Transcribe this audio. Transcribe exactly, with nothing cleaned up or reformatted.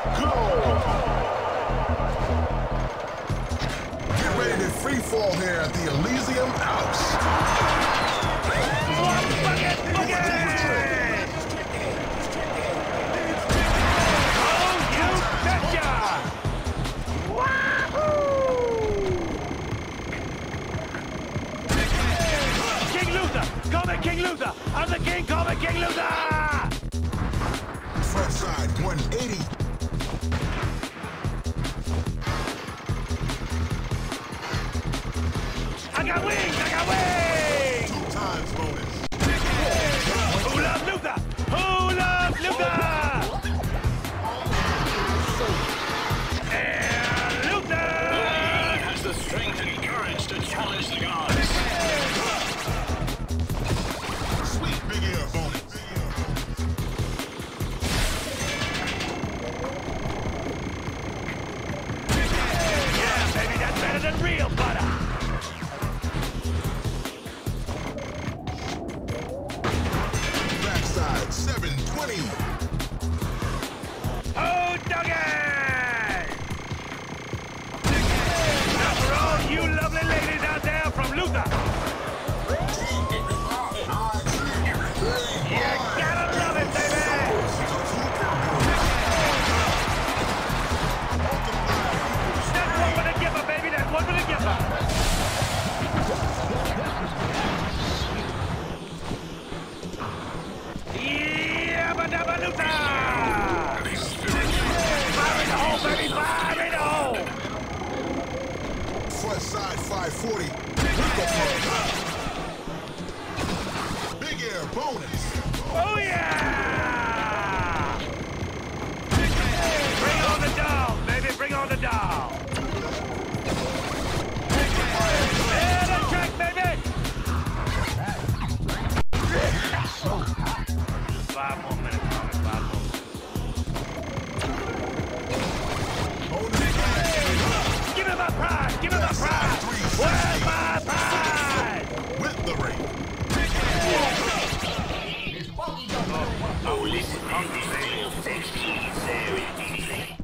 Go! Get ready to free fall here at the Elysium Alps. Bucket, bucket! Oh, you betcha! Wahoo! King Luther! Call me King Luther! I'm the king! Call me King Luther! Front side, one eighty. I got wings! I got wings! Two times bonus. Who loves Luther? Who loves Luther? And Luther! He has the strength and courage to challenge the gods. Sweet big air bonus. Yeah, baby, that's better than real butter. Backside, seven twenty. Oh, doggy! Now for all you lovely ladies out there from Luther, you gotta love it, baby! That's one for the giver, baby, that's one for the giver! Yeah, but double Luther! Fire in the hole, baby, fire in the hole! Front side, five forty. Big air bonus. Oh yeah! Bring on the dog, baby, bring on the dog! Yeah, the track, baby! Five more minutes, Tommy, five more minutes. Give me my prize, give me my prize! Where's my prize? With the ring. Oh, listen, I'm very easy.